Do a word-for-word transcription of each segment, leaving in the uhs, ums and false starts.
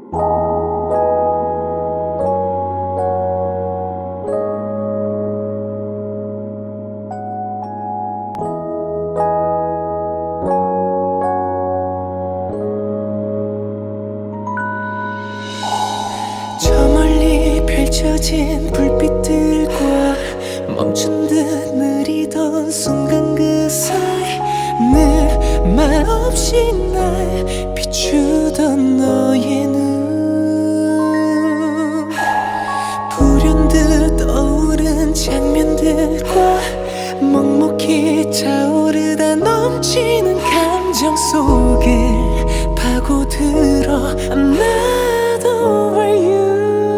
펼쳐진 불빛들과 멈춘 듯 느리던 순간 그 사이 늘 말없이 날 비추던 너의 눈 불현듯 떠오른 장면들과 먹먹히 차오르다 넘치는 감정 속에 파고들어 I'm not over you.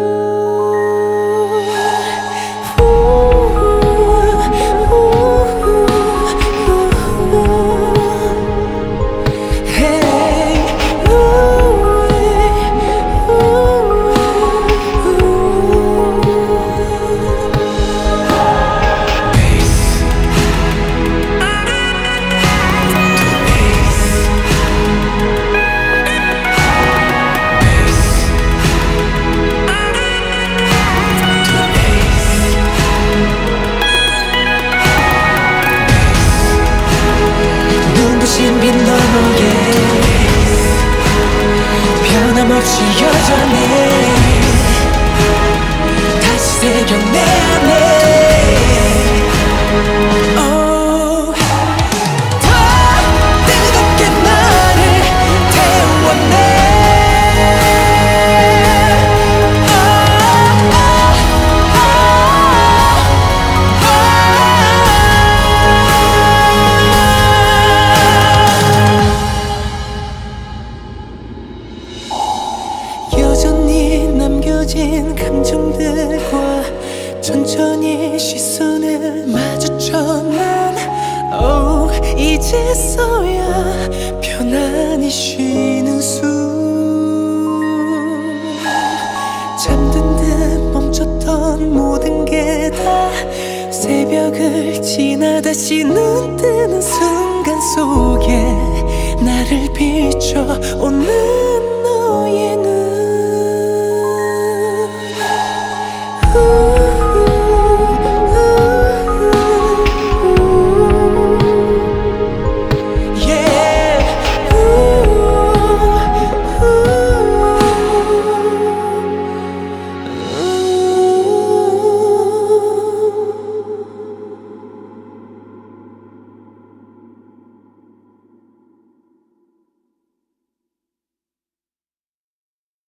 빛 너머에 변함없이 여전히 다시 새겨 내 안에 oh, 더 뜨겁게 나를 태워내 남겨진 감정들과 천천히 시선을 마주쳐 난 oh, 이제서야 편안히 쉬는 숨 잠든 듯 멈췄던 모든 게 다 새벽을 지나 다시 눈 뜨는 순간 속에 나를 비춰온